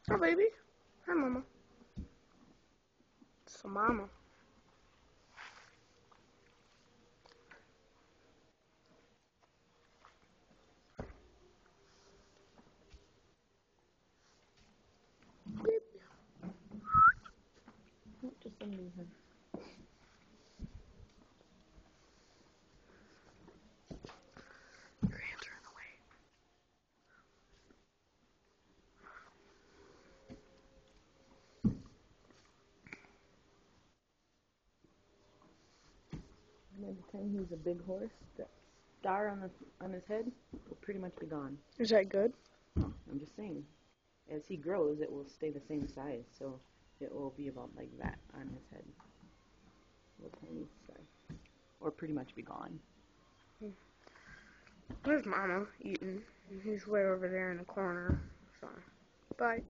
Oh, baby. Hi, Mama. So, Mama. Just some reason. Your hands are in the way. And every time he's a big horse, the star on his head will pretty much be gone. Is that good? I'm just saying. As he grows, it will stay the same size, so it will be about like that on his head. Little tiny star. Or pretty much be gone. There's Mama eating. He's way over there in the corner. So, bye.